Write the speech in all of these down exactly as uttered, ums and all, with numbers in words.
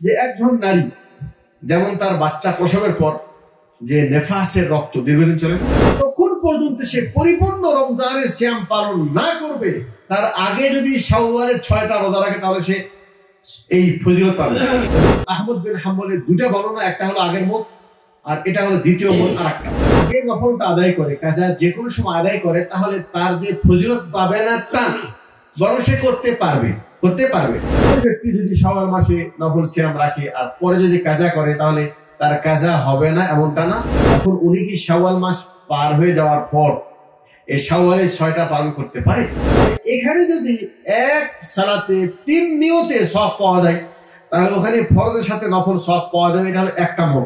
যে একজন নারী যেমন তার বাচ্চা প্রসবের পর যে নেফাসের রক্ত দীর্ঘদিন চলে, তখন পর্যন্ত সে পরিপূর্ণ রমজানের সিয়াম পালন না করবে, তার আগে যদি শাওয়ালের ছয়টা রোজা রাখে তাহলে সে এই ফজিলত পাবে। আহমদ বিন হাম্বলের দুটা বর্ণনা, একটা হলো আগের মত আর এটা হলো দ্বিতীয় মত। আর একটা আগে নফলটা আদায় করে কাজা যে কোনো সময় আদায় করে তাহলে তার যে ফজিলত পাবে না তা না, বরং সে করতে পারবে করতে পারবে ব্যক্তি যদি শাওয়াল মাসে নফল সিয়াম রাখে আর পরে যদি কাজা করে তাহলে তার কাজা হবে না এমনটা না। এখন উনি কি শাওয়াল মাস পার হয়ে যাওয়ার পর এই শাওয়ালের ছয়টা পালন করতে পারে? এখানে যদি এক সালাতে তিন নিয়তে সব পাওয়া যায় তাহলে ওখানে ফরজের সাথে নফল সব পাওয়া যাবে। এটা হলো একটা মোট।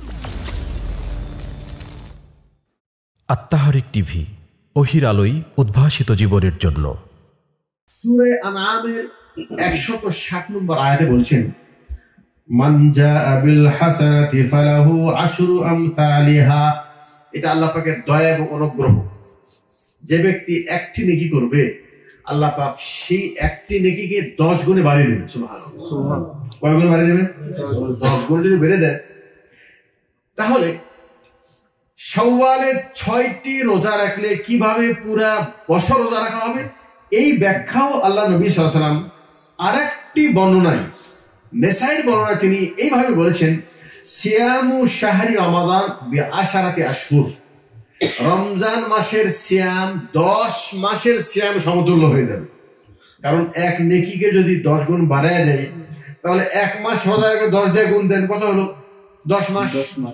আত্মাহারিক টিভি, ওহির আলোয় উদ্ভাসিত জীবনের জন্য। সূরা আনআমের একশত ষাট নম্বর আয়াতে বলছেন, মান জাআ বিল হাসানাতি ফালাহু আশরু আমসালিহা। এটা আল্লাহ পাকের দয়া এবং অনুগ্রহ। যে ব্যক্তি একটি নেকি করবে আল্লাহ পাক সেই একটি নেকিকে দশ গুণে বাড়িয়ে দেবেন। সুবহানাল্লাহ। সুবহানাল্লাহ। কয় গুণে বাড়িয়ে দেবেন? দশ গুণ যদি বেড়ে দেন তাহলে শাওয়ালের ছয়টি রোজা রাখলে কিভাবে পুরা বছর রোজা রাখা হবে এই ব্যাখ্যাও আল্লাহ নবী সাল্লাল্লাহু আলাইহি ওয়াসাল্লাম আরেকটি বর্ণনায়, নেসাইর বর্ণনায় তিনি এইভাবে বলেছেন, সিয়ামু শাহরি রমাদান বিআশারাতি আশহুর। রমজান মাসের সিয়াম দশ মাসের সিয়াম সমতুল্য হয়ে যাবে। কারণ এক নেকিকে যদি দশ গুণ বাড়ায় দেয় তাহলে এক মাস রোজা রাখলে দশ দিয়ে গুণ দেন, কত হলো? দশ মাস।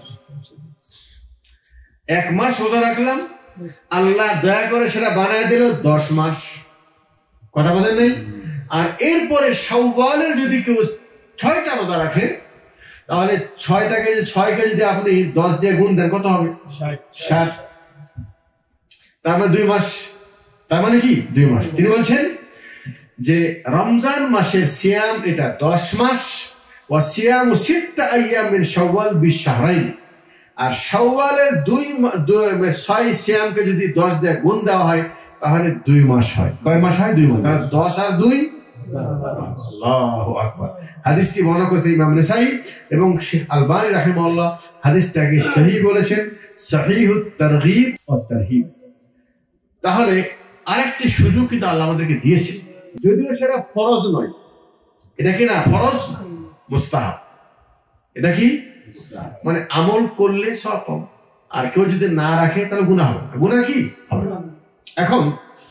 এক মাস রোজা রাখলাম, আল্লাহ দয়া করে সেটা বানায় দিল দশ মাস। কথা বলেন নাই? আর এরপরে শাওয়ালের যদি কেউ ছয়টা রোজা রাখে তাহলে ছয়টাকে ছয়কে যদি আপনি দশ দিয়ে গুণ দেন কত হবে? ষাট। তার মানে দুই মাস। তার মানে কি দুই মাস। তিনি বলছেন যে রমজান মাসের সিয়াম এটা দশ মাস, ওয়া সিয়ামু সিত্তা আইয়াম মিন শাওয়াল বিশাহরাইন। আর শাওয়ালের দুই ছয় সিয়ামকে যদি দশ দিয়ে গুণ দেওয়া হয় তাহলে দুই মাস হয়। কয় মাস হয়? দুই মাস। তাহলে দশ আর দুই আল্লাহু আকবার। হাদিসটি বর্ণনা করেছে ইমাম নেসাই এবং শেখ আলবানী রাহিমাহুল্লাহ হাদিসটাকে সহিহ বলেছেন, সহিহুত তারগীব ওয়াত তারহিব। তাহলে আরেকটি সুযোগ কিন্তু আল্লাহ আমাদেরকে দিয়েছে, যদিও সেটা ফরজ নয়। এটা কি না ফরজ? মুস্তাহাব। এটা কি মানে আমল করলে সওয়াব পাবো, আর কেউ যদি না রাখে তাহলে গুনাহ হবে। গুনাহ কি হবে? এখন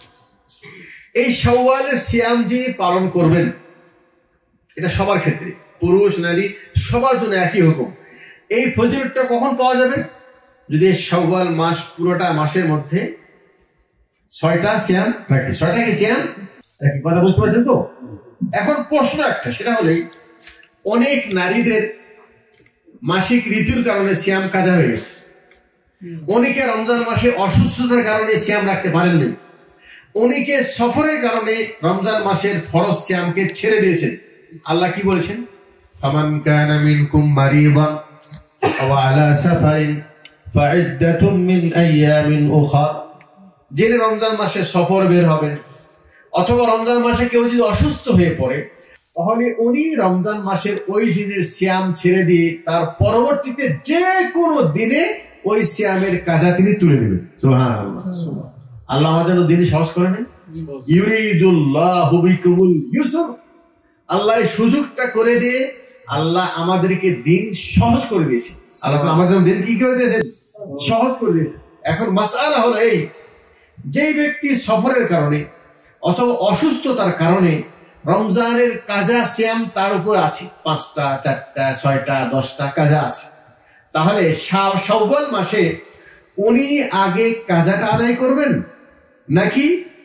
এই শাওয়ালের সিয়াম যিনি পালন করবেন এটা সবার ক্ষেত্রে, পুরুষ নারী সবার জন্য একই হুকুম। এই ফজিলতটা কখন পাওয়া যাবে? যদি শাওয়াল মাস পুরোটা মাসের মধ্যে ছয়টা সিয়াম রাখে। ছয়টা কি সিয়াম রাখে? কথা বুঝতে পারছেন তো? এখন প্রশ্ন একটা, সেটা হলে অনেক নারীদের মাসিক ঋতুর কারণে সিয়াম কাজা হয়ে গেছে। অনেকে রমজান মাসে অসুস্থতার কারণে সিয়াম রাখতে পারেননি। অনেকে সফরের কারণে রমজান মাসের ফরজ সিয়ামকে ছেড়ে দিয়েছেন। আল্লাহ কি বলেছেন? ফামান কানা মিনকুম মারিদান আও আলা সাফারিন ফাইদ্দাতুম মিন আইয়ামিন উখরা। যিনি রমজান মাসে সফর বের হবেন অথবা রমজান মাসে কেউ যদি অসুস্থ হয়ে পড়ে তাহলে উনি রমজান মাসের ওই দিনের সিয়াম ছেড়ে দিয়ে তার পরবর্তীতে যে কোনো দিনে ওই সিয়ামের কাজা তিনি তুলে নেবেন। সুবহানাল্লাহ। আল্লাহ আমাদের দিন সহজ করে নেন। ইউরিদুল্লাহু বিকুমুল ইউসর। আল্লাহ সুযোগটা করে দিয়ে আল্লাহ আমাদেরকে দিন সহজ করে দিয়েছে। আল্লাহ আমাদের দিন কি করে দিয়েছেন? সহজ করে দিয়েছে। এখন মাসআলা হলো এই, যেই ব্যক্তি সফরের কারণে অথবা অসুস্থতার কারণে রমজানের কাজা সিয়াম তার উপর আসে, পাঁচটা চারটা ছয়টা দশটা কাজা আছে, তাহলে শাওয়াল মাসে উনি আগে কাজাটা আদায় করবেন নাকি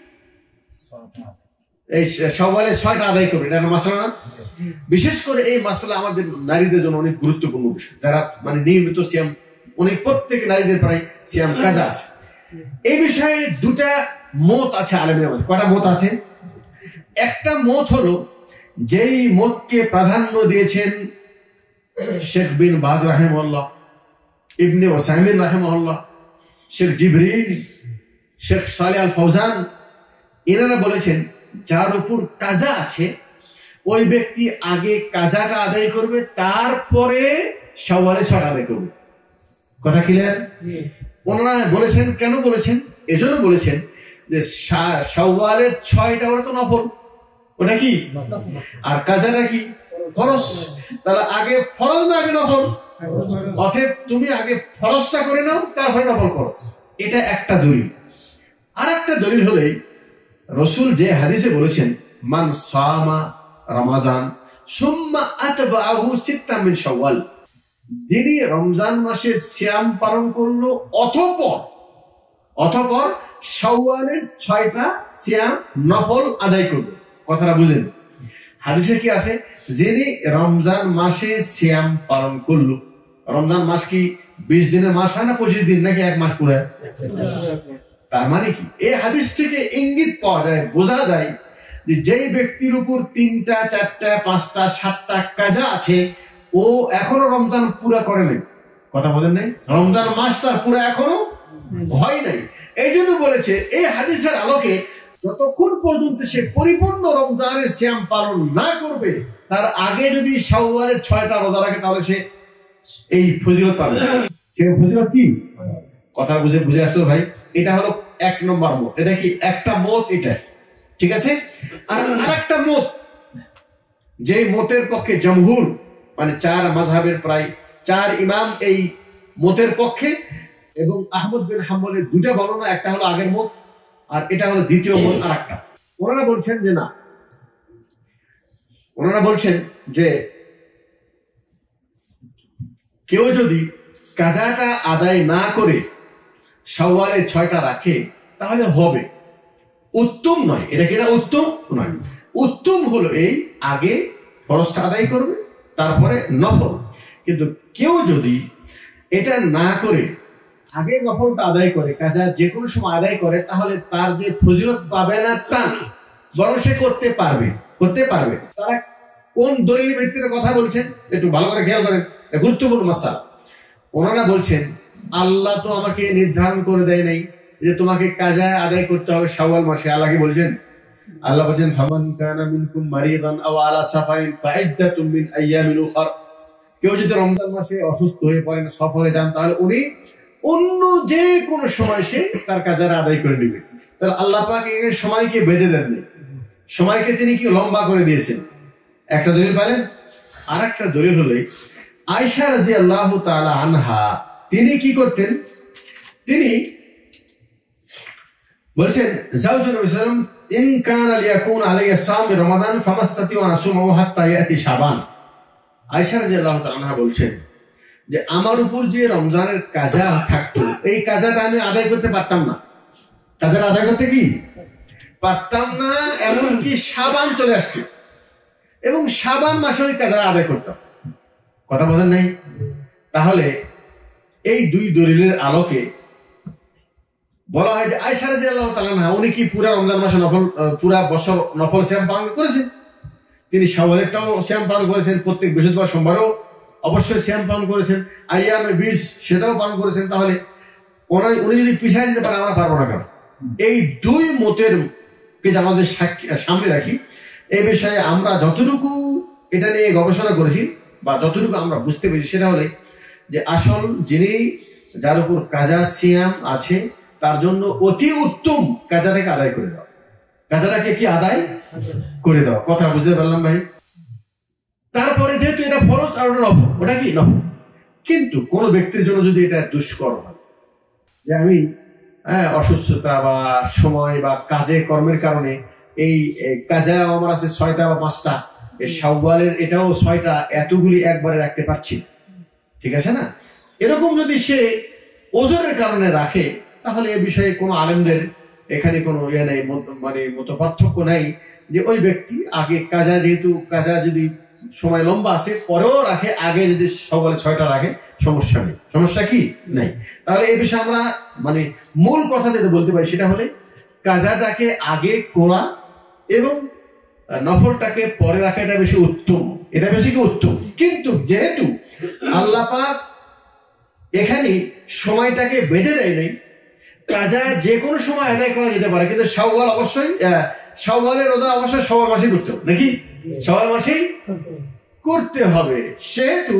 এই শাওয়ালে ছয়টা আদায় করবেন? এটা মাসলা না? বিশেষ করে এই মাসলা আমাদের নারীদের জন্য অনেক গুরুত্বপূর্ণ বিষয়। যারা মানে নিয়মিত সিয়াম, অনেক প্রত্যেক নারীদের প্রায় সিয়াম কাজা আছে। এই বিষয়ে দুটা মত আছে আলেমদের মধ্যে। কয়টা মত আছে? একটা মত হলো যেই মতকে প্রাধান্য দিয়েছেন শেখ বিন বাজ রাহিমাহুল্লাহ, ইবনে ওসাইমিন রাহিমাহুল্লাহ, শেখ জিবরিল, শেখ সালেহ আল ফৌজান, এনারা বলেছেন যার উপর কাজা আছে ওই ব্যক্তি আগে কাজাটা আদায় করবে, তারপরে শাওয়ালের ছয়টা আদায় করবে। কথা ক্লিয়ার? ওনারা বলেছেন, কেন বলেছেন? এজন্য বলেছেন যে শাওয়ালের ছয়টা ওটা তো নফল, ওটা কি, আর কাজাটা কি ফরজ। তাহলে আগে ফরজ না আগে নফল? অতএব তুমি আগে ফরজটা করে নাও, তারপরে নফল করো। এটা একটা দলিল। আর একটা দলিল হলে রসুল যে হাদিসে বলেছেন, মান সামা রমাজান সুম্মা আতবাহু সিত্তাম মিন শাওয়াল, যিনি রমজান মাসে সিয়াম পালন করলো অতঃপর অতঃপর শাওয়ালের ছয়টা সিয়াম নফল আদায় করবে। কথাটা বুঝেন? হাদিসে কি আছে? যিনি রমজান মাসে সিয়াম পালন করলো, রমজান মাস কি বিশ দিনের মাস হয় না পঁচিশ দিন, নাকি এক মাস পুরো? তার মানে কি এই হাদিস থেকে ইঙ্গিত পাওয়া যায়, বোঝা যায় যে যেই ব্যক্তির উপর তিনটা চারটা পাঁচটা সাতটা কাজা আছে, ও এখনো রমজান পুরা করে নাই। কথা বলেন নাই? রমজান মাস তার পুরো এখনো হয় নাই। এই জন্য বলেছে এই হাদিসের আলোকে যতক্ষণ পর্যন্ত সে পরিপূর্ণ রমজানের সিয়াম পালন না করবে, তার আগে যদি শাওয়ালের ছয়টা রোজা রাখে, তাহলে সে এই ফজিলত পাবে। সে ফজিলত কি? কথা বুঝে বুঝে আসলো ভাই? এটা হলো এক নম্বর মত। এটা কি একটা মত? এটা ঠিক আছে। আর আরেকটা মত, যে মতের পক্ষে জমহুর মানে চার মাযহাবের প্রায় চার ইমাম এই মতের পক্ষে, এবং আহমদ বিন হাম্বলের দুটা বর্ণনা, একটা হলো আগের মত আর এটা হলো দ্বিতীয় মত। আর একটা ওনারা বলছেন যে না, ওনারা বলছেন যে কেউ যদি কাজাটা আদায় না করে শাওয়ালের ছয়টা রাখে তাহলে হবে, উত্তম নয়। এটা কিনা উত্তম নয়। উত্তম হলো এই আগে ফরজটা আদায় করবে, তারপরে নফল। কিন্তু কেউ যদি এটা না করে আগে নফলটা আদায় করে, কাজা যে কোনো সময় আদায় করে, তাহলে তার যে ফজিলত পাবে না তা, বরং সে করতে পারবে করতে পারবে তারা কোন দলিলের ভিত্তিতে কথা বলছেন একটু ভালো করে খেয়াল করেন, গুরুত্বপূর্ণ মাসআলা। ওনারা বলছেন আল্লাহ তো আমাকে নির্ধারণ করে দেয় নাই যে তোমাকে কাজা আদায় করতে হবে শাওয়াল মাসে। আল্লাহ কি বলছেন? আল্লাহ বলছেন ফামান কানা মিনকুম মারিদান আও আলা সাফারিন ফাইদ্দাতুম মিন আইয়ামিন উখর। কেউ যদি রমজান মাসে অসুস্থ হয়ে পড়েন, সফরে যান, তাহলে উনি অন্য যে কোনো সময় সে তার কাজারা আদায় করে নেবে। তাহলে আল্লাহ পাক এখানে সময়কে বেঁধে দেননি, সময়কে তিনি কি লম্বা করে দিয়েছেন। একটা দলিল পেলেন। আর একটা দলিল হলে আয়েশা রাদিয়াল্লাহু তাআলা আনহা, তিনি কি করতেন? তিনি বলছেন জাওজুন নবী সাল্লাল্লাহু আলাইহি ওয়াসাল্লাম ইন কানা লিয়াকুন আলাইয়া সাম রমাদান ফামাস্তাতিউ আন আসুমু হাত্তা ইয়াতি শাবান। আয়েশা রাদিয়াল্লাহু তাআলা আনহা বলছেন যে আমার উপর যে রমজানের কাজা থাকতো, এই কাজাটা আমি আদায় করতে পারতাম না। কাজাটা আদায় করতে কি পারতাম না, এমনকি শাবান চলে আসতো এবং শাবান মাসে ওই কাজাটা আদায় করতাম। কথা বলেন নাই? তাহলে এই দুই দলিলের আলোকে বলা হয় যে আয়েশা রাদিয়াল্লাহু তাআলা আনহা উনি কি পুরা রমজান মাসে নফল পুরা বছর নফল সিয়াম পালন করেছেন? তিনি শাওয়ালেরটাও সিয়াম পালন করেছেন, প্রত্যেক বৃহস্পতিবার সোমবারও অবশ্যই সিয়াম পালন করেছেন, আইয়ামে বিশ সেটাও পালন করেছেন। তাহলে উনি যদি পিছায় যেতে পারে, আমরা পারবো না কেন? এই দুই মতের কে আমাদের সামনে রাখি। এই বিষয়ে আমরা যতটুকু এটা নিয়ে গবেষণা করেছি বা যতটুকু আমরা বুঝতে পেরেছি, সেটা হলে যে আসল যিনি যার উপর কাজা সিয়াম আছে, তার জন্য অতি উত্তম কাজাটাকে আদায় করে দাও। কাজাটাকে কি আদায় করে দাও। কথা বুঝতে পারলাম ভাই? তারপরে যেহেতু এটা ফরজ আর ওটা নফল, ওটা কি নফল। কিন্তু কোন ব্যক্তির জন্য যদি এটা দুষ্কর হয়, যে আমি হ্যাঁ অসুস্থতা বা সময় বা কাজে কর্মের কারণে এই কাজা আমার আছে ছয়টা বা পাঁচটা, এই শাওয়ালের এটাও ছয়টা, এতগুলি একবারে রাখতে পারছি, ঠিক আছে না? এরকম যদি সে ওজনের কারণে রাখে, তাহলে এ বিষয়ে কোনো আলেমদের এখানে কোনো ইয়ে নেই, মানে মত পার্থক্য নাই যে ওই ব্যক্তি আগে কাজা, যেহেতু কাজা যদি সময় লম্বা আছে পরেও রাখে, আগে যদি সকালে ছয়টা রাখে, সমস্যা নেই। সমস্যা কি নেই। তাহলে এই বিষয়ে আমরা মানে মূল কথা যেটা বলতে পারি, সেটা হলে কাজাটাকে আগে করা এবং নফলটাকে পরে রাখা, এটা বেশি উত্তম, এটা বেশি কি উত্তম। কিন্তু যেহেতু আল্লাহ পাক এখানে সময়টাকে বেঁধে দেয় নাই, কাজা যে কোনো সময় আদায় করা যেতে পারে, কিন্তু শাওয়াল অবশ্যই শাওয়ালের রোজা অবশ্যই শাওয়াল মাসেই করতে হবে নাকি? শাওয়াল মাসেই করতে হবে। সেহেতু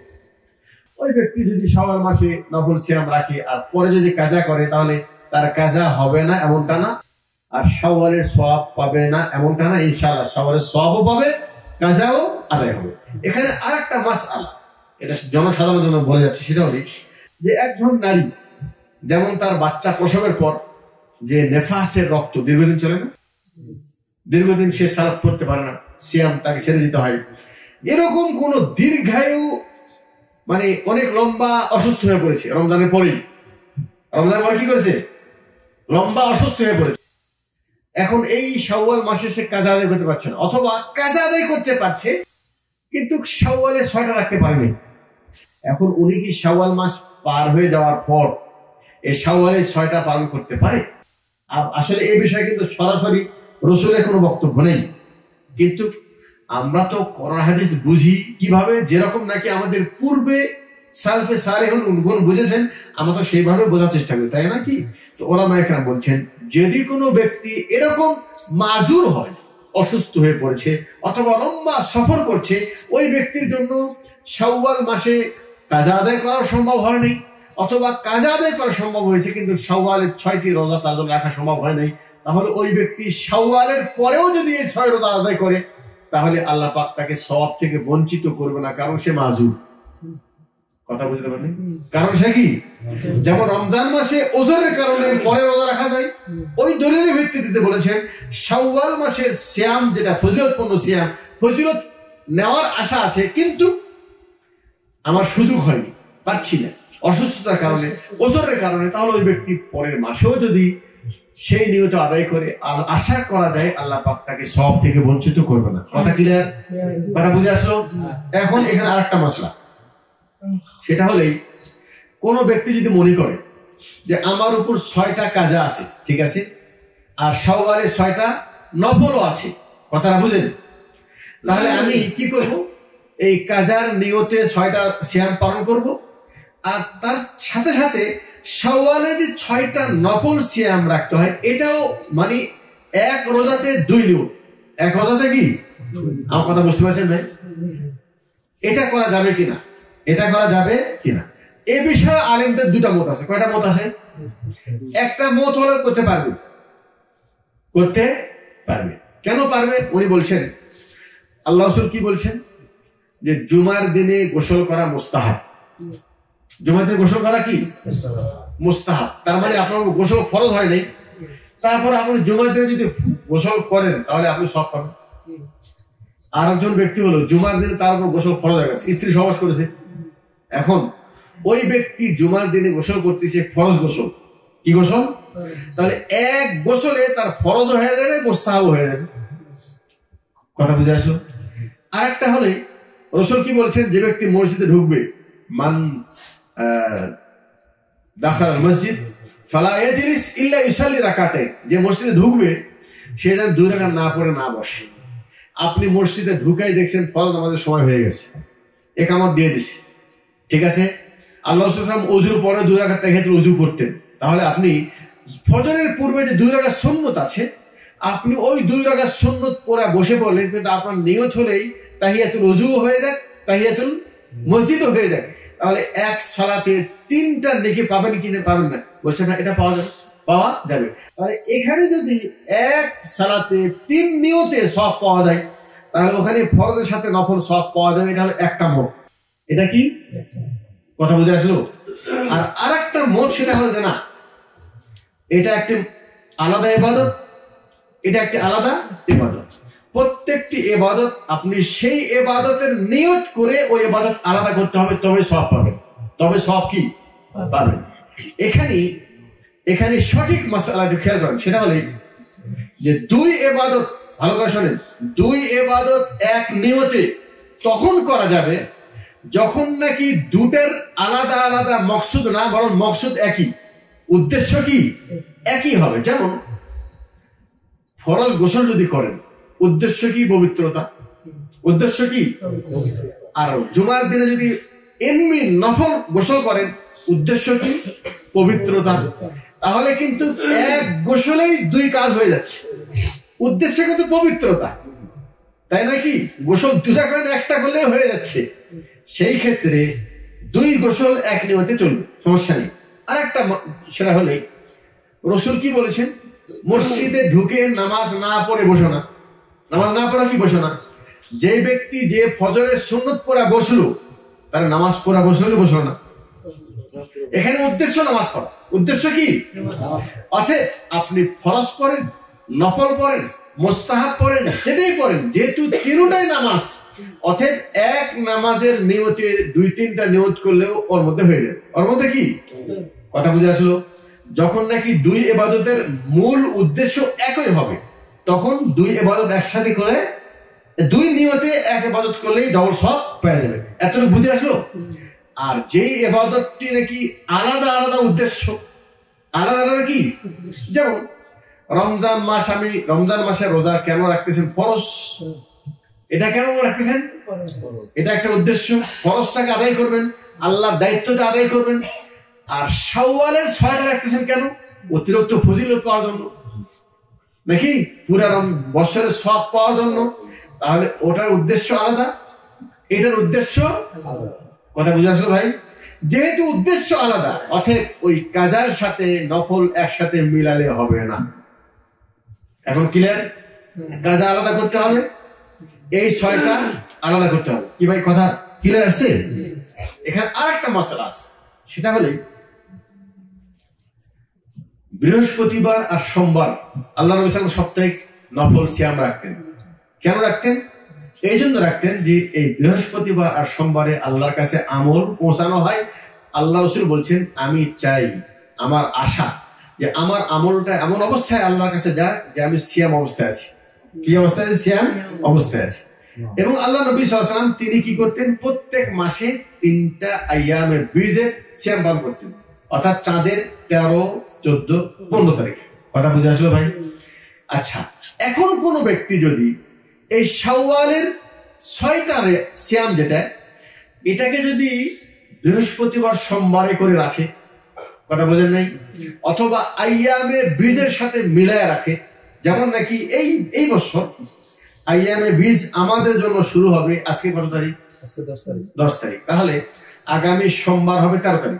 ওই ব্যক্তি যদি শাওয়াল মাসে নফল সিয়াম রাখে আর পরে যদি কাজা করে তাহলে তার কাজা হবে না এমনটা না, আর শাওয়ালের সওয়াব পাবে না এমনটা না। ইনশাআল্লাহ শাওয়ালের সওয়াবও পাবে, কাজাও আদায় হবে। এখানে আরেকটা মাসআলা, এটা জনসাধারণের জন্য বলে যাচ্ছে, সেটা হলো যে একজন নারী যেমন তার বাচ্চা প্রসবের পর যে নেফাসের রক্ত দীর্ঘদিন চলে না, দীর্ঘদিন সে সালাত করতে পারে না, সিয়াম তাকে ছেড়ে দিতে হয়, এরকম কোন দীর্ঘায়ু মানে অনেক লম্বা অসুস্থ হয়ে পড়েছে রমজানের পরেই, রমজানের পরে কি করেছে, লম্বা অসুস্থ হয়ে পড়েছে, এখন এই শাওয়াল মাসে সে কাজা আদায় করতে পারছে না, অথবা কাজা আদায় করতে পারছে কিন্তু শাওয়ালে ছয়টা রাখতে পারেনি। এখন উনি কি শাওয়াল মাস পার হয়ে যাওয়ার পর এই শাওয়ালে ছয়টা পালন করতে পারে? আসলে এই বিষয়ে কিন্তু সরাসরি রাসূলের কোনো বক্তব্য নেই, কিন্তু আমরা তো কোরআন হাদিস বুঝি কিভাবে, যেরকম নাকি আমাদের পূর্বে সালফে সালেহুন গুণ বুঝেছেন, আমরা তো সেইভাবে বোঝার চেষ্টা করি, তাই না কি? তো ওলামায়ে কেরাম বলছেন যদি কোনো ব্যক্তি এরকম মাজুর হয়, অসুস্থ হয়ে পড়েছে অথবা লম্বা সফর করছে, ওই ব্যক্তির জন্য শাওয়াল মাসে কাজা আদায় করা সম্ভব হয়নি, অথবা কাজা আদায় করা সম্ভব হয়েছে কিন্তু শাওয়ালের ছয়টি রোজা তার জন্য রাখা সম্ভব হয় নাই, তাহলে ওই ব্যক্তি শাওয়ালের পরেও যদি এই ছয় রোজা আদায় করে তাহলে আল্লাহ পাক তাকে সওয়াব থেকে বঞ্চিত করবে না, কারণ সে মাজুর। কথা বুঝতে পারেন? কারণ সে কি, যেমন রমজান মাসে ওজরের কারণে পরে রোজা রাখা যায়, ওই দলিলের ভিত্তিতে বলেছেন শাওয়াল মাসের সিয়াম যেটা ফজিলতপূর্ণ সিয়াম, ফজিলত নেওয়ার আশা আছে কিন্তু আমার সুযোগ হয়নি, পাচ্ছি না অসুস্থতার কারণে, ওজরের কারণে, তাহলে ওই ব্যক্তি পরের মাসেও যদি সেই নিয়ত আদায় করে আশা করা যায় আল্লাহ পাক তাকে সওয়াব থেকে বঞ্চিত করবে না। কথা ক্লিয়ার? কথা বুঝে আসলো? এখন এখানে আরেকটা মশলা, সেটা হলেই কোন ব্যক্তি যদি মনে করে যে আমার উপর ছয়টা কাজা আছে, ঠিক আছে, আর শাওয়ালে ছয়টা নফলও আছে, কথাটা বুঝেন, তাহলে আমি কি করব, এই কাজার নিয়তে ছয়টা সিয়াম পালন করব, আর তার সাথে সাথে শাওয়ালে যে ছয়টা নফল সিয়াম রাখতে হয়, এটাও মানে এক রোজাতে দুই নিয়ত, এক রোজাতে কি, আমার কথা বুঝতে পারছেন ভাই? এটা করা যাবে কিনা, এটা করা যাবে কিনা এ বিষয়ে আলেমদের দুটা মত আছে। কয়টা মত আছে? একটা মত হলো করতে পারবে, করতে পারবে। কেন পারবে? উনি বলছেন, আল্লাহ রাসূল কি বলছেন, যে জুমার দিনে গোসল করা মুস্তাহাব। জুমার দিনে গোসল করা কি মুস্তাহাব, তার মানে আপনার গোসল ফরজ হয় নাই, তারপর আপনি জুমার দিনে যদি গোসল করেন তাহলে আপনি সওয়াব পাবেন। আর একজন ব্যক্তি হলো জুমার দিনে তার উপর গোসল ফরজ হয়ে গেছে, স্ত্রী সহবাস করেছে, এখন ওই ব্যক্তি জুমার দিনে গোসল করতেছে ফরজ গোসল, কি গোসল, তাহলে এক গোসলে তার ফরজ হয়ে যাবে, মুস্তাহাব হয়ে যাবে। কথা বুঝে আসলো? আর একটা হলে রাসূল কি বলছেন, যে ব্যক্তি মসজিদে ঢুকবে, মান দাখাল মসজিদ ফালা ইয়াজলিস ইল্লা ইউসাল্লি রাকাতাইন, যে মসজিদে ঢুকবে সে যেন দুই রাকাত না পড়ে না বসে। আপনি মসজিদে ঢুকাই দেখছেন ফরজ নামাজের সময় হয়ে গেছে, ইকামত দিয়ে দিছে, ঠিক আছে, আল্লাহ রাসূল সাল্লাল্লাহু আলাইহি ওয়াসাল্লাম ওযুর পরে দুই রাকাত তাহিয়াতুল ওযু করতেন, তাহলে আপনি ফজরের পূর্বে যে দুই রাকাত সুন্নত আছে, আপনি ওই দুই রাকাত সুন্নত পড়ে বসে পড়লেন, কিন্তু আপনার নিয়ত হলেই তাহিয়াতুল ওযু হয়ে যায়, তাহিয়াতুল মসজিদও হয়ে যায়, তাহলে এক সালাতে তিনটা নেকি পাবেন কি না পাবেন না? বলছে না, এটা পাওয়া যাবে, পাওয়া যাবে। তাহলে এখানে যদি এক সালাতে তিন নিয়তে সওয়াব পাওয়া যায়, তাহলে ওখানে ফরজের সাথে নফল সওয়াব পাওয়া যাবে। এটা হলো একটা মত। এটা কি কথা বুঝে আসলো? আর আরেকটা মত, সেটা হলো যে না, এটা একটি আলাদা ইবাদত, এটা একটি আলাদা ইবাদত। প্রত্যেকটি ইবাদত আপনি সেই ইবাদতের নিয়ত করে ওই ইবাদত আলাদা করতে হবে, তবে সওয়াব পাবেন, তবে সওয়াব কি পাবেন। এখানে এখানে সঠিক মাসআলা একটু খেয়াল করেন, সেটা হলো যে দুই ইবাদত, ভালো করে শোনেন, দুই ইবাদত এক নিয়তে তখন করা যাবে যখন নাকি দুটার আলাদা আলাদা মকসুদ না, বরং মকসুদ একই, উদ্দেশ্য কি একই হবে। যেমন ফরজ গোসল যদি করেন, উদ্দেশ্য কি পবিত্রতা, উদ্দেশ্য কি, আর জুমার দিনে যদি এমনি নফল গোসল করেন, উদ্দেশ্য কি পবিত্রতা। তাহলে কিন্তু এক গোসলেই দুই কাজ হয়ে যাচ্ছে। উদ্দেশ্য কিন্তু পবিত্রতা, তাই নাকি? গোসল দুটা করেন একটা করলেই হয়ে যাচ্ছে। সেই ক্ষেত্রে দুই গোসল এক নিয়তে চলবে, সমস্যা নেই। আর একটা সেটা হলে রসুল কি বলেছেন, মসজিদে ঢুকে নামাজ না পড়ে বসো না। নামাজ না পড়া কি বসো না? যে ব্যক্তি যে ফজরের সুন্নত পড়া বসলো তার নামাজ পড়া বসলো কি বসলো না? এখানে উদ্দেশ্য নামাজ পড়া, উদ্দেশ্য কি? অর্থাৎ আপনি ফরজ পড়েন, নফল পড়েন, মুস্তাহাব পড়েন, যেটাই পড়েন, যেহেতু তিনটাই নামাজ, অর্থাৎ এক নামাজের নিয়তে দুই তিনটা নিয়ত করলেও ওর মধ্যে হয়ে যাবে। ওর মধ্যে কি কথা বুঝে আসলো? যখন নাকি দুই ইবাদতের মূল উদ্দেশ্য একই হবে, তখন দুই ইবাদত একসাথে করে দুই নিয়তে এক ইবাদত করলেই ডবল সব পেয়ে যাবে। এতটুকু বুঝে আসলো? আর যেই ইবাদতটি নাকি আলাদা আলাদা উদ্দেশ্য, আলাদা আলাদা কি, যেমন রমজান মাস, আমি রমজান মাসে রোজা কেন রাখতেছেন? ফরজ। এটা কেন রাখতেছেন? এটা একটা উদ্দেশ্য, ফরজটাকে আদায় করবেন, আল্লাহর দায়িত্বটা আদায় করবেন। আর শাওয়ালের ছয়টা রাখতেছেন কেন? অতিরিক্ত ফজিলত পাওয়ার জন্য, নাকি পুরা বছরের সব পাওয়ার জন্য। তাহলে ওটার উদ্দেশ্য আলাদা, এটার উদ্দেশ্য কথা বুঝে আসলো ভাই? যেহেতু উদ্দেশ্য আলাদা, অতএব ওই কাজার সাথে নফল একসাথে মিলালে হবে না। এখন ক্লিয়ার? কাজা আলাদা করতে হবে, এই ছয়টা আলাদা করতে হবে। কি ভাই কথা ক্লিয়ার আসছে? এখানে আর একটা মশলা আছে, সেটা হলে বৃহস্পতিবার আর সোমবার আল্লাহ নবী সাল্লাল্লাহু আলাইহি ওয়াসাল্লাম সাপ্তাহিক নফল সিয়াম রাখতেন। কেন রাখতেন? এই জন্য রাখতেন যে এই বৃহস্পতিবার আর সোমবারে আল্লাহর কাছে আমল পৌঁছানো হয়। আল্লাহ রাসূল বলছেন, আমি চাই, আমার আশা যে আমার আমলটা এমন অবস্থায় আল্লাহর কাছে যায় যে আমি সিয়াম অবস্থায় আছি। কি অবস্থায় আছে? সিয়াম অবস্থায় আছে। এবং আল্লাহ নবী সাল্লাল্লাহু আলাইহি ওয়াসাল্লাম তিনি কি করতেন? প্রত্যেক মাসে তিনটা আইয়ামে বীজের সিয়াম পালন করতেন, অর্থাৎ চাঁদের তেরো, চোদ্দ, পনেরো তারিখ। কথা বুঝে আসলো ভাই? আচ্ছা, এখন কোন ব্যক্তি যদি এই শাওয়ালের ছয়টা সিয়াম যেটা, এটাকে যদি বৃহস্পতিবার সোমবারে করে রাখে, কথা বোঝেন নাই, অথবা আইয়ামে বীজের সাথে মিলায় রাখে, যেমন নাকি এই এই বছর আইয়ামে বীজ আমাদের জন্য শুরু হবে আজকে কত তারিখ? দশ তারিখ। তাহলে আগামী সোমবার হবে তেরো তারিখ,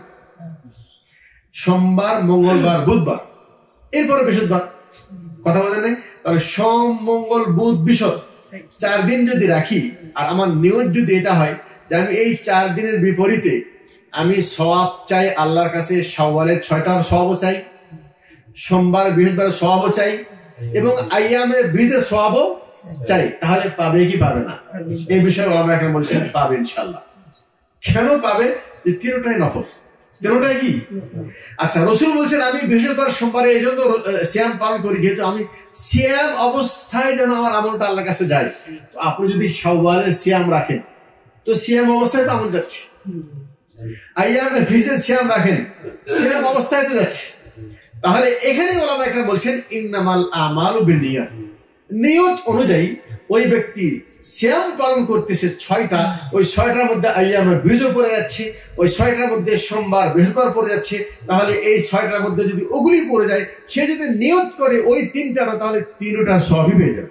সোমবার, মঙ্গলবার, বুধবার, এরপরে বৃহস্পতিবার। কথা বলেন নাই? তাহলে সোম, মঙ্গল, বুধ, বৃহস্পতি চার দিন যদি রাখি, আর আমার নিয়ত যদি এটা হয় যে আমি এই চার দিনের বিপরীতে আমি সওয়াব চাই আল্লাহর কাছে, শাওয়ালের ছয়টার সওয়াবও চাই, সোমবার, বৃহস্পতিবার সওয়াবও চাই, এবং আইয়ামে বীজের সওয়াবও চাই, তাহলে পাবে কি পাবে না? এই বিষয়ে ওলামা কেরাম বলছেন পাবে ইনশাআল্লাহ। কেন পাবে? যে তিনটাই নফল, তিনটাই কি? আচ্ছা, রাসূল বলছেন আমি বৃহস্পতিবার, সোমবারে এই জন্য সিয়াম পালন করি যেহেতু আমি সিয়াম অবস্থায় যেন আমার আমলটা আল্লাহর কাছে যায়। তো আপনি যদি শাওয়ালের সিয়াম রাখেন তো সিয়াম অবস্থায় তো আমল যাচ্ছে, আইয়ামের বীজের সিয়াম রাখেন সিয়াম অবস্থায় তো যাচ্ছে। তাহলে এখানে ওলামা কেরাম বলছেন ইন্নামাল আমালু বিন্নিয়াত, নিয়ত অনুযায়ী ওই ব্যক্তি সিয়াম পালন করতেছে ছয়টা, ওই ছয়টার মধ্যে আইয়ামে বীজও পড়ে যাচ্ছে, ওই ছয়টার মধ্যে সোমবার, বৃহস্পতিবার পড়ে যাচ্ছে, তাহলে এই ছয়টার মধ্যে যদি ওগুলি পড়ে যায়, সে যদি নিয়ত করে ওই তিনটারও, তাহলে তিনটা সবই পেয়ে যাবে।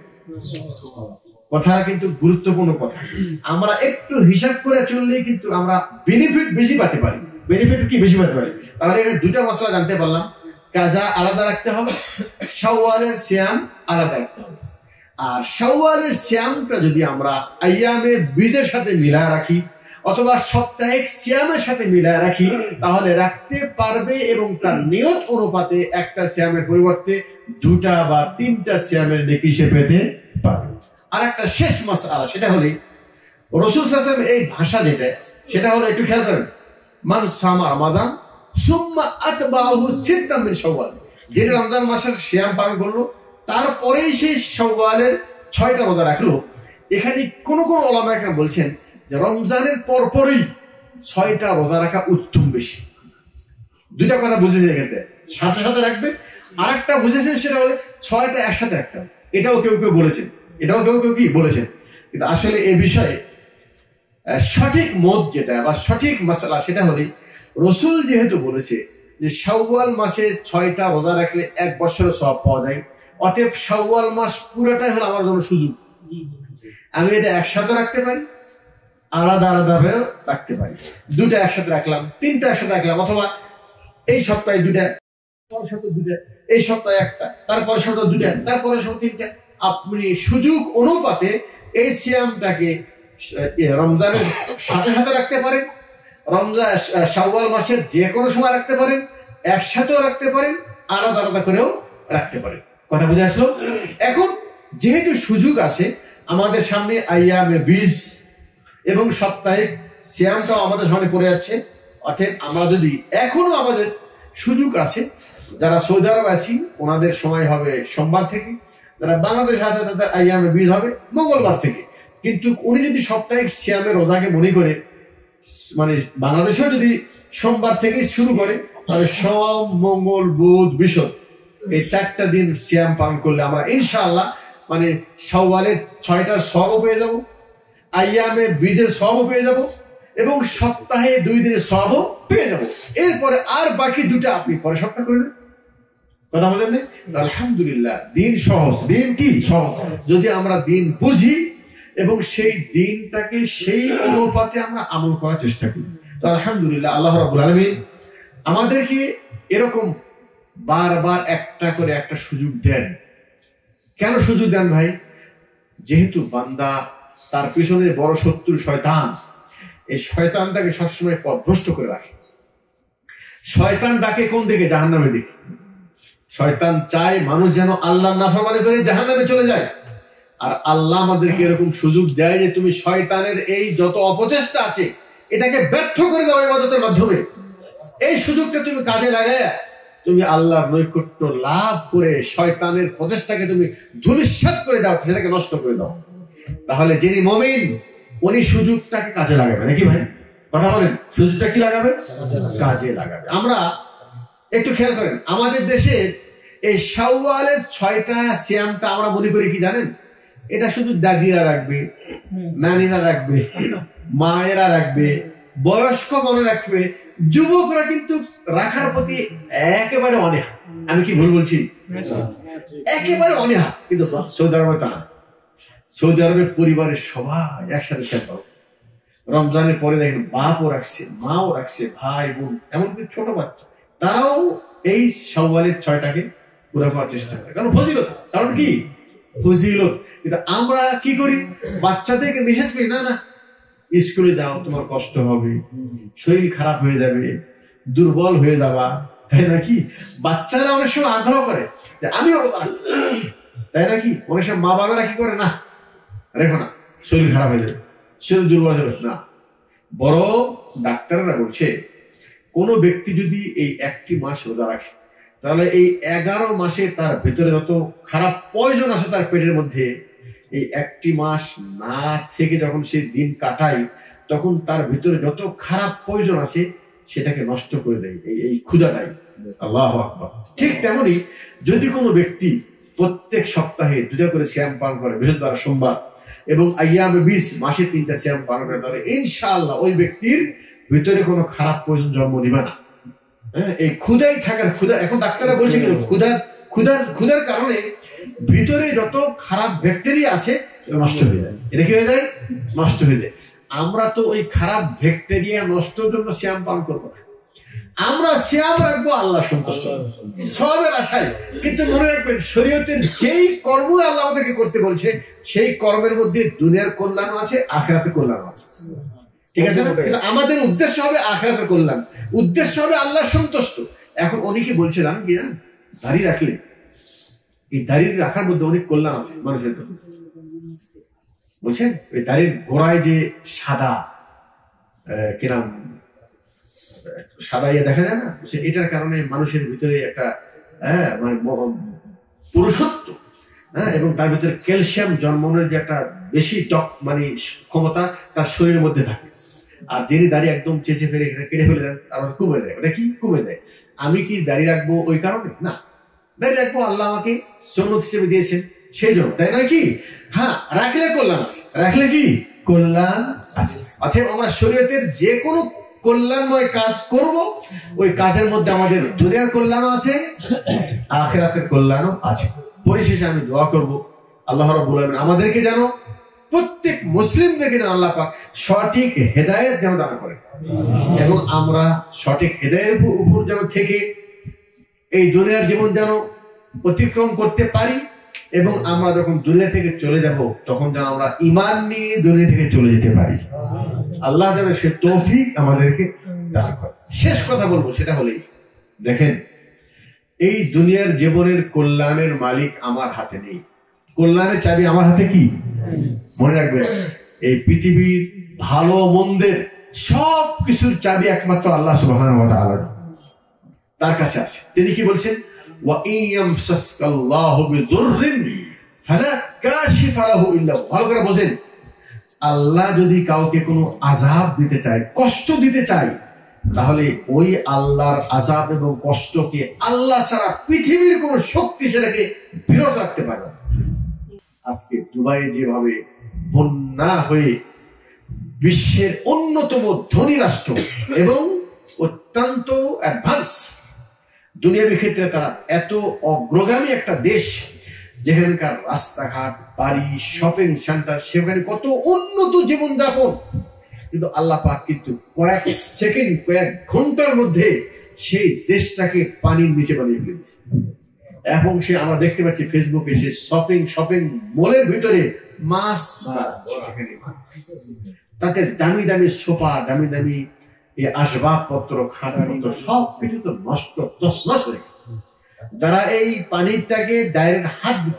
কথা কিন্তু গুরুত্বপূর্ণ কথা, আমরা একটু হিসাব করে চললেই কিন্তু আমরা বেনিফিট বেশি পেতে পারি। বেনিফিট কি বেশি পেতে পারি? তাহলে এটা দুটা মশলা জানতে পারলাম, কাজা আলাদা রাখতে হবে, শাওয়ালের সিয়াম আলাদা রাখতে হবে। আর শাওয়ালের সিয়ামটা যদি আমরা আইয়ামে বীজের সাথে মিলায় রাখি অথবা সাপ্তাহিক সিয়ামের সাথে মিলায় রাখি, তাহলে রাখতে পারবে এবং তার নিয়ত অনুপাতে একটা সিয়ামের পরিবর্তে দুটা বা তিনটা সিয়ামের নেকি সে পেতে পারবে। আর একটা শেষ মাসআলা, সেটা হলে রাসূল সাল্লাল্লাহু আলাইহি ওয়াসাল্লাম এই ভাষা যেটা, সেটা হলো একটু খেয়াল করেন, মান সামা রমাদান সুম্মা আতবাহু সিত্তাম মিন শাওয়াল, যে রমজান মাসের সিয়াম পালন করলো তারপরেই সে শাওয়ালের ছয়টা রোজা রাখলো। এখানে কোন কোন ওলামা কেরাম বলছেন যে রমজানের পরপরই ছয়টা রোজা রাখা উত্তম বেশি। দুইটা কথা বুঝেছে এক্ষেত্রে, সাথে সাথে রাখবে, আর একটা বুঝেছেন সেটা হলো ছয়টা একসাথে রাখতে হবে। এটাও কেউ কেউ বলেছেন, এটাও কেউ কেউ কি বলেছেন, কিন্তু আসলে এই বিষয়ে সঠিক মত যেটা বা সঠিক মাসআলা সেটা হলে রাসূল যেহেতু বলেছে যে শাওয়াল মাসে ছয়টা রোজা রাখলে এক বছরের সওয়াব পাওয়া যায়। অতএব শাওয়াল মাস পুরোটাই হলো আমার জন্য সুযোগ। আমি এটা একসাথে রাখতে পারি, আলাদা আলাদা ভাবে রাখতে পারি। দুটা একসাথে রাখলাম, তিনটা একসাথে রাখলাম, অথবা এই সপ্তাহে দুটা, পরের সপ্তাহে দুটা, এই সপ্তাহে একটা, তারপরের সপ্তাহে দুটা, তারপরের সপ্তাহে তিনটা। আপনি সুযোগ অনুপাতে এই সিয়ামটাকে রমজানের সাথে সাথে রাখতে পারেন, রমজান শাওয়াল মাসের যে কোনো সময় রাখতে পারেন, একসাথেও রাখতে পারেন, আলাদা আলাদা করেও রাখতে পারেন। কথা বুঝে আসলো? এখন যেহেতু সুযোগ আছে আমাদের সামনে, আইয়ামে বীজ এবং সাপ্তাহিক সিয়ামটাও আমাদের সামনে পড়ে যাচ্ছে। অতএব আমরা যদি এখনো আমাদের সুযোগ আছে, যারা সৌদি আরব আছি ওনাদের সময় হবে সোমবার থেকে, যারা বাংলাদেশ আছে তাদের আইয়ামে বীজ হবে মঙ্গলবার থেকে। কিন্তু উনি যদি সাপ্তাহিক সিয়ামের রোজাকে মনে করে, মানে বাংলাদেশেও যদি সোমবার থেকে শুরু করে, তাহলে সোম, মঙ্গল, বুধ, বৃহস্পতি এই চারটা দিন সিয়াম পালন করলে আমরা ইনশাআল্লাহ মানে শাওয়ালের ছয়টার সওয়াবও পেয়ে যাব, আইয়ামে বীজের সওয়াবও পেয়ে যাব, এবং সপ্তাহে দুই দিনের সওয়াবও পেয়ে যাব। এরপরে আর বাকি দুটা আপনি পরে সপ্তাহ করবেন। কথা বলেন না? আলহামদুলিল্লাহ, দিন সহজ। দিন কি সহজ যদি আমরা দিন বুঝি এবং সেই দিনটাকে সেই অনুপাতে আমরা আমল করার চেষ্টা করি। তো আলহামদুলিল্লাহ, আল্লাহ রাব্বুল আলামিন আমাদেরকে এরকম বারবার একটা করে একটা সুযোগ দেন। কেন সুযোগ দেন ভাই? যেহেতু বান্দা তার পিছনে বড় শত্রু শয়তান, এই শয়তানটাকে সবসময় পথভ্রষ্ট করে রাখে। শয়তান ডাকে কোন দিকে? জাহান্নামের দিকে। শয়তান চায় মানুষ যেন আল্লাহর নাফরমানি করে জাহান্নামে চলে যায়। আর আল্লাহ আমাদেরকে এরকম সুযোগ দেয় যে তুমি শয়তানের এই যত অপচেষ্টা আছে এটাকে ব্যর্থ করে দাও ইবাদতের মাধ্যমে। এই সুযোগটা তুমি কাজে লাগায় তুমি আল্লাহর নৈকট্য লাভ করে শয়তানের প্রচেষ্টাকে তুমি ধূলিসাৎ করে দাও, সেটাকে নষ্ট করে দাও। তাহলে যিনি মুমিন উনি সুযোগটাকে কাজে লাগাবে, নাকি ভাই? কথা বলেন, সুযোগটা কি লাগাবে? কাজে লাগাবে। আমরা একটু খেয়াল করেন, আমাদের দেশে এই শাওয়ালের ছয়টা সিয়ামটা আমরা মনে করি কি জানেন? এটা শুধু দাদিরা রাখবে, নানিরা রাখবে, মায়েরা রাখবে, বয়স্ক মনে রাখবে, যুবকরা কিন্তু রাখার প্রতি একেবারে অনীহা। আমি কি ভুল বলছি? একেবারে অনীহা। কিন্তু সৌদি আরবে তা না। সৌদি আরবের পরিবারের সবাই একসাথে খেতে হবে। রমজানের পরে দেখেন বাপও রাখছে, মাও রাখছে, ভাই বোন, এমনকি ছোট বাচ্চা, তারাও এই শাওয়ালের ছয়টাকে পুরো করার চেষ্টা করে। কারণ ফজিলত, কারণ কি ফজিলত। কিন্তু আমরা কি করি? বাচ্চাদেরকে নিষেধ করি, না না স্কুলে যাও, তোমার কষ্ট হবে, শরীর খারাপ হয়ে যাবে, দুর্বল হয়ে যাবা, তাই নাকি? বাচ্চারা অনেক সময় আগ্রহ করে যে আমি তাই নাকি? অনেক সময় মা বাবারা কি করে, না রেখো না, শরীর খারাপ হয়ে যাবে, শরীর দুর্বল হয়ে যাবে না। বড় ডাক্তাররা বলছে কোন ব্যক্তি যদি এই একটি মাস রোজা রাখে তাহলে এই এগারো মাসে তার ভেতরে যত খারাপ পয়জন আছে তার পেটের মধ্যে, এই একটি মাস না থেকে যখন সে দিন কাটায় তখন তার ভিতরে যত খারাপ পয়জন আছে সেটাকে নষ্ট করে দেয় এই এই ক্ষুধাটাই। আল্লাহু আকবার। ঠিক তেমনি যদি কোনো ব্যক্তি প্রত্যেক সপ্তাহে দুটা করে সিয়াম পালন করে, বৃহস্পতিবার, সোমবার এবং আইয়ামে বীজ মাসে তিনটা সিয়াম পালন করে, তাহলে ইনশাআল্লাহ ওই ব্যক্তির ভিতরে কোনো খারাপ পয়জন জন্ম নিবে না। হ্যাঁ, এই ক্ষুধাই থাকার ক্ষুধা, এখন ডাক্তাররা বলছে কিন্তু ক্ষুধার ক্ষুধার ক্ষুধার কারণে ভিতরে যত খারাপ ব্যাকটেরিয়া আছে নষ্ট হয়ে যায়। এটা কি হয়ে যায়? নষ্ট হয়ে যায়। আমরা তো ওই খারাপ ব্যাকটেরিয়া নষ্টের জন্য সিয়াম পালন করবো না, আমরা সিয়াম রাখবো আল্লাহ সন্তুষ্ট সবের আশায়। কিন্তু মনে রাখবেন, শরীয়তের যেই কর্ম আল্লাহ আমাদেরকে করতে বলছে সেই কর্মের মধ্যে দুনিয়ার কল্যাণ আছে, আখিরাতের কল্যাণ আছে, ঠিক আছে না? কিন্তু আমাদের উদ্দেশ্য হবে আখিরাতের কল্যাণ, উদ্দেশ্য হবে আল্লাহ সন্তুষ্ট। এখন অনেকে বলছে জানেন কি না, দাড়ি রাখলে এই দাড়ি রাখার মধ্যে অনেক কল্যাণ আছে মানুষের। বলছেন ওই দাড়ির গোড়ায় যে সাদা কিরাম সাদা ইয়ে দেখা যায় না, এটার কারণে মানুষের ভিতরে একটা হ্যাঁ মানে পুরুষত্ব, হ্যাঁ, এবং তার ভিতরে ক্যালসিয়াম জন্মানোর যে একটা বেশি টক মানে ক্ষমতা তার শরীরের মধ্যে থাকে। আর যিনি দাড়ি একদম চেঁচে ফেলে কেটে ফেলে দেন তার কমে যায়। ওটা কি কমে যায়? আমি কি দাড়ি রাখবো ওই কারণে? না, দাড়ি রাখবো আল্লাহ আমাকে সুন্নত হিসেবে দিয়েছেন সেই জন্য, তাই নয় কি? হ্যাঁ, রাখলে কল্যাণ আছে, রাখলে কি কল্যাণ আছে। অতএব আমরা শরীয়তের যে কোনো কল্যাণময় কাজ করব, ওই কাজের মধ্যে আমাদের দুনিয়ার কল্যাণও আছে, আখিরাতের কল্যাণও আছে। পরিশেষে আমি দোয়া করব আল্লাহ রাব্বুল আলামিন আমাদেরকে যেন, প্রত্যেক মুসলিমদেরকে যেন আল্লাহ পাক সঠিক হেদায়েত যেন দান করেন, এবং আমরা সঠিক হেদায়েতের উপর যেন থেকে এই দুনিয়ার জীবন যেন অতিক্রম করতে পারি, এবং আমরা যখন দুনিয়া থেকে চলে যাব তখন যেন আমরা ঈমান নিয়ে দুনিয়া থেকে চলে যেতে পারি। আল্লাহ যেন সে তৌফিক আমাদেরকে দান করেন। শেষ কথা বলবো সেটা হলেই, দেখেন, এই দুনিয়ার জীবনের কল্যাণের মালিক আমার হাতে নেই, কল্যাণের চাবি আমার হাতে কি? মনে রাখবেন, এই পৃথিবীর ভালো মন্দের সব কিছুর চাবি একমাত্র আল্লাহ সুবহানাহু ওয়া তাআলা, তার কাছে আছে। তিনি কি বলছেন? ওয়া ইয়ামসাসকাল্লাহু বিদুররিন ফালা কাশিফা লাহু ইল্লা হু। ভালো করে বোঝেন, আল্লাহ যদি কাউকে কোনো আযাব দিতে চায়, কষ্ট দিতে চায়, তাহলে ওই আল্লাহর আযাব এবং কষ্টকে আল্লাহ ছাড়া পৃথিবীর কোন শক্তি সেটাকে বিরত রাখতে পারে না। আজকে দুবাই যেভাবে বন্যা হয়ে বিশ্বের অন্যতম ধনী রাষ্ট্র এবং অত্যন্ত অ্যাডভান্স দুনিয়াবী ক্ষেত্রে তারা এত অগ্রগামী একটা দেশ, যেখানকার রাস্তাঘাট, বাড়ি, শপিং সেন্টার, সেখানে কত উন্নত জীবনযাপন, কিন্তু আল্লাহ পাক কিন্তু কয়েক সেকেন্ড, কয়েক ঘন্টার মধ্যে সেই দেশটাকে পানির নিচে বানিয়ে ফেলে দিয়েছে। এখন সে আমরা দেখতে পাচ্ছি ফেসবুকে, সে শপিং শপিং মলের ভিতরে মাছ, তাতে দামি দামি সোফা, দামি দামি আসবাবপত্র, খাটপত্র সব কিছু তো নষ্ট, তছনছ হয়ে গেছে। যারা এই পানিটাকে ডাইরেক্ট হাত দিত,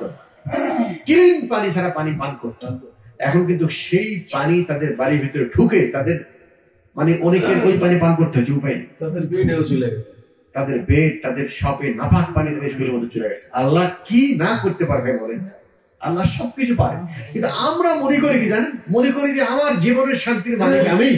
ক্লিন পানি ছাড়া পানি পান করত, এখন কিন্তু সেই পানি তাদের বাড়ির ভিতরে ঢুকে তাদের মানে অনেকের ওই পানি পান করতে হচ্ছে, উপায় নেই। তাদের বেডেও চলে গেছে, তাদের বেড, তাদের শপে নাপাক পানি তাদের শরীরের মধ্যে চলে গেছে। আল্লাহ কি না করতে পারবে বলেন? আল্লাহ সবকিছু পারে, কিন্তু আমরা মনে করি কি জানেন, মনে করি যে আমার জীবনের শান্তির মালিক আমি।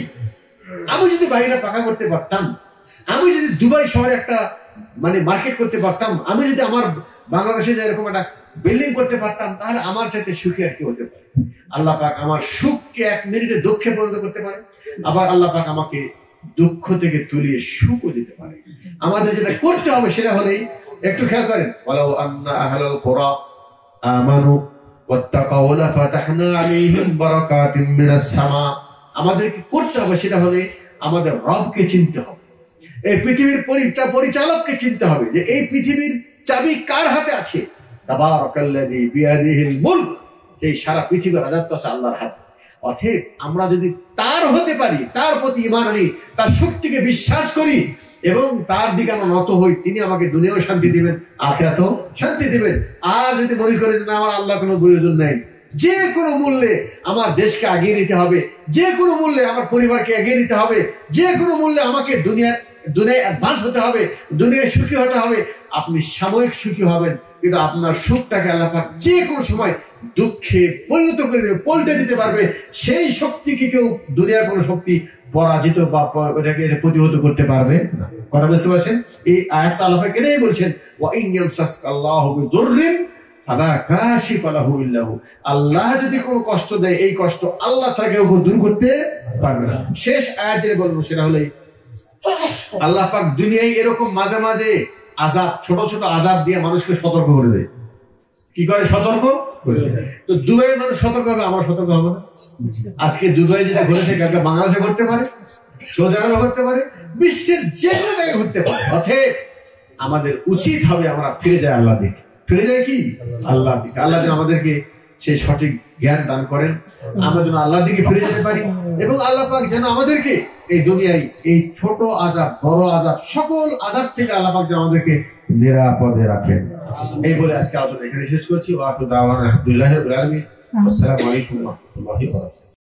আমি যদি বাড়িটা পাকা করতে পারতাম, আমি যদি দুবাই শহরে একটা মানে মার্কেট করতে পারতাম, আমি যদি আমার বাংলাদেশে যে এরকম একটা বিল্ডিং করতে পারতাম, তাহলে আমার চাইতে সুখী আর কি হতে পারে? আল্লাহ পাক আমার সুখকে এক মিনিটে দুঃখে পরিণত করতে পারে, আবার আল্লাহ পাক আমাকে দুঃখ থেকে তুলিয়ে সুখও দিতে পারে। আমাদের যেটা করতে হবে সেটা হলেই, একটু খেয়াল করেন, ওয়ালাউ আন্না আহলাল কুরা আমানু ওয়াত্তাকাউ লাফাতাহনা আলাইহিম বারাকাতিম মিনাস সামা। আমাদেরকে করতে হবে সেটা হলে আমাদের রবকে চিনতে হবে, এই পৃথিবীর পরিচালককে চিনতে হবে, যে এই পৃথিবীর চাবি কার হাতে আছে। তাবারাকাল্লাযী বিয়াদিহিল মুলক, এই সারা পৃথিবীর রাজত্ব আছে আল্লাহর হাতে। অতএব আমরা যদি তার হতে পারি, তার প্রতি ঈমান আনি, তার শক্তিকে বিশ্বাস করি এবং তার দিকে আমরা নত হই, তিনি আমাকে দুনিয়াও শান্তি দিবেন, আখিরাতেও শান্তি দিবেন। আর যদি মনে করেন যে আমার আল্লাহ কোনো প্রয়োজন নাই, যে কোনো মূল্যে আমার দেশকে এগিয়ে নিতে হবে, যে কোনো মূল্যে আমার পরিবারকে এগিয়ে নিতে হবে, যে কোনো মূল্যে আমাকে দুনিয়ার দুনিয়ায় অ্যাডভান্স হতে হবে, দুনিয়ায় সুখী হতে হবে, আপনি সাময়িক সুখী হবেন, কিন্তু আপনার সুখটাকে আল্লাহ পাক যে কোনো সময় দুঃখে পরিণত করে দেবে, পল্টে দিতে পারবে। সেই শক্তিকে কেউ, দুনিয়ার কোনো শক্তি পরাজিত বা ওটাকে প্রতিহত করতে পারবে না। কথা বুঝতে পারছেন? এই আয়াতটা আল্লাহ পাক এটাই বলছেন, ওয়া ইন ইয়ামসাসকাল্লাহু বিদুররিন ফালা কাশিফা লাহু ইল্লা হু। আল্লাহ যদি কোনো কষ্ট দেয়, এই কষ্ট আল্লাহ ছাড়া কেউ দূর করতে পারবে না। শেষ আয়াতে বলবো সেটা হলেই, আল্লাহ পাক দুনিয়ায় এরকম মাঝে মাঝে আযাব, ছোট ছোট আযাব দিয়ে মানুষকে সতর্ক করে দেয়। কি করে সতর্ক করে দেয়? তো দুবাইয়ের মানুষ সতর্ক হবে, আমরা সতর্ক হবো না? আজকে দুবাই যেটা ঘটেছে, কালকে বাংলাদেশে ঘটতে পারে, সৌদি আরবে ঘটতে পারে, বিশ্বের যে কোনো জায়গায় ঘটতে পারে। অতএব আমাদের উচিত হবে আমরা ফিরে যাই আল্লাহর দিকে, ফিরে যায় কি আল্লাহর দিকে। আল্লাহ যেন আমাদেরকে সেই সঠিক জ্ঞান দান করেন, আমরা যেন আল্লাহর দিকে ফিরে যেতে পারি, এবং আল্লাহ পাক যেন আমাদেরকে এই দুনিয়ায় এই ছোট আযাব, বড় আযাব, সকল আযাব থেকে আল্লাহ পাক যেন আমাদেরকে নিরাপদে রাখেন। এই বলে আজকে আলোচনা এখানে শেষ করছি। ওয়া আখিরু দাওয়ানা আলহামদুলিল্লাহি রাব্বিল আলামিন। আসসালামু আলাইকুম ওয়া রাহমাতুল্লাহি ওয়া বারাকাতুহু।